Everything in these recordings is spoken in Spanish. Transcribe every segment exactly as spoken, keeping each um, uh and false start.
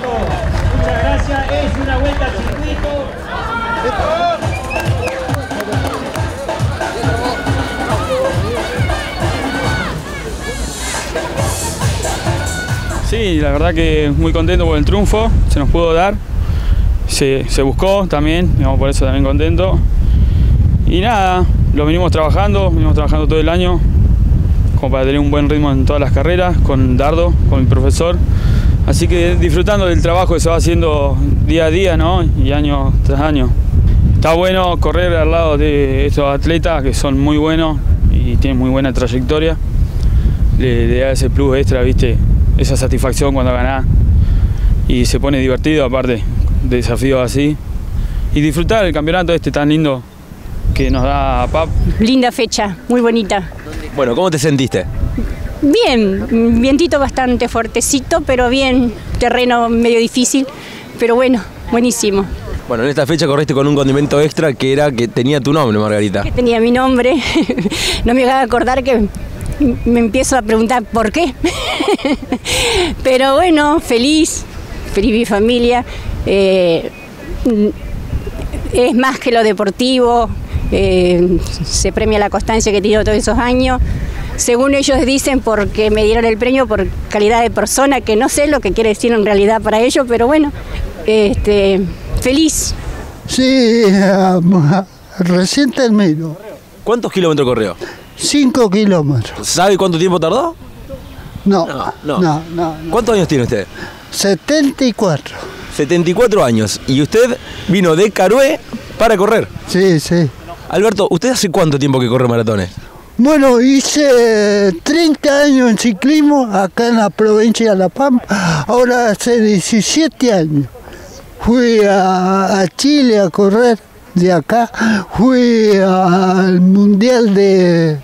Muchas gracias, es una vuelta al circuito. Sí, la verdad que muy contento por el triunfo, se nos pudo dar, se, se buscó también, digamos, por eso también contento. Y nada, lo venimos trabajando, venimos trabajando todo el año, como para tener un buen ritmo en todas las carreras, con Dardo, con mi profesor. Así que disfrutando del trabajo que se va haciendo día a día, ¿no? Y año tras año. Está bueno correr al lado de estos atletas que son muy buenos y tienen muy buena trayectoria. Le, le da ese plus extra, ¿viste? Esa satisfacción cuando ganás y se pone divertido, aparte de desafíos así. Y disfrutar el campeonato este tan lindo que nos da P A P. Linda fecha, muy bonita. Bueno, ¿cómo te sentiste? Bien, vientito bastante fuertecito, pero bien, terreno medio difícil, pero bueno, buenísimo. Bueno, en esta fecha corriste con un condimento extra que era que tenía tu nombre, Margarita. Que tenía mi nombre, no me haga acordar que me empiezo a preguntar por qué. Pero bueno, feliz, feliz mi familia. Eh, es más que lo deportivo, eh, se premia la constancia que he tenido todos esos años. Según ellos dicen, porque me dieron el premio por calidad de persona, que no sé lo que quiere decir en realidad para ellos, pero bueno, este, feliz. Sí, uh, recién termino. ¿Cuántos kilómetros corrió? Cinco kilómetros. ¿Sabe cuánto tiempo tardó? No, No, no, no. no. no, no. ¿Cuántos años tiene usted? setenta y cuatro. setenta y cuatro años. Y usted vino de Carué para correr. Sí, sí. Alberto, ¿usted hace cuánto tiempo que corre maratones? Bueno, hice treinta años en ciclismo acá en la provincia de La Pampa. Ahora hace diecisiete años. Fui a, a Chile a correr de acá. Fui al Mundial de,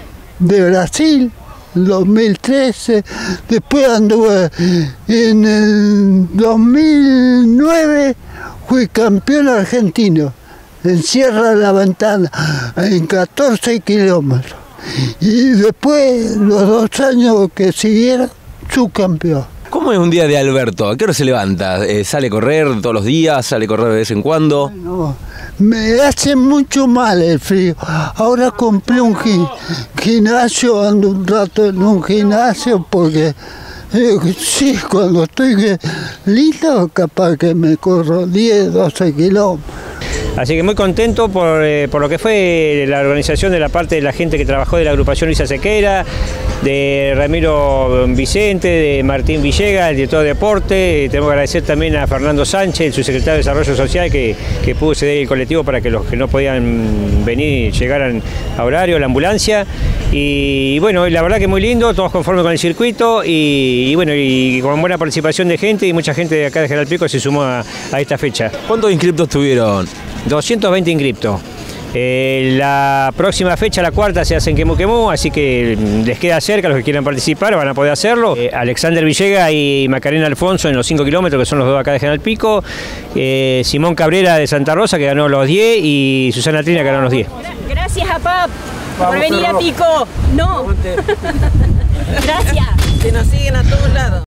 de Brasil en dos mil trece. Después anduve en el dos mil nueve. Fui campeón argentino en Sierra de la Ventana en catorce kilómetros. Y después, los dos años que siguieron, subcampeón. ¿Cómo es un día de Alberto? ¿A qué hora se levanta? Eh, ¿Sale a correr todos los días? ¿Sale a correr de vez en cuando? No, me hace mucho mal el frío. Ahora compré un gi gimnasio, ando un rato en un gimnasio porque eh, sí, cuando estoy listo, capaz que me corro diez, doce kilómetros. Así que muy contento por, eh, por lo que fue la organización de la parte de la gente que trabajó de la agrupación Luisa Sequeira, de Ramiro Vicente, de Martín Villegas, el director de deporte. Tenemos que agradecer también a Fernando Sánchez, el subsecretario de Desarrollo Social, que, que pudo ceder el colectivo para que los que no podían venir llegaran a horario, la ambulancia. Y, y bueno, la verdad que muy lindo, todos conformes con el circuito y, y bueno, y con buena participación de gente, y mucha gente de acá de General Pico se sumó a, a esta fecha. ¿Cuántos inscriptos tuvieron? doscientos veinte inscriptos. Eh, la próxima fecha, la cuarta, se hace en Quemú Quemú, así que les queda cerca, los que quieran participar van a poder hacerlo. Eh, Alexander Villegas y Macarena Alfonso en los cinco kilómetros, que son los dos acá de General Pico. Eh, Simón Cabrera de Santa Rosa, que ganó los diez, y Susana Trina, que ganó los diez. Gracias a P A P por venir a Pico. No. Gracias. Se nos siguen a todos lados.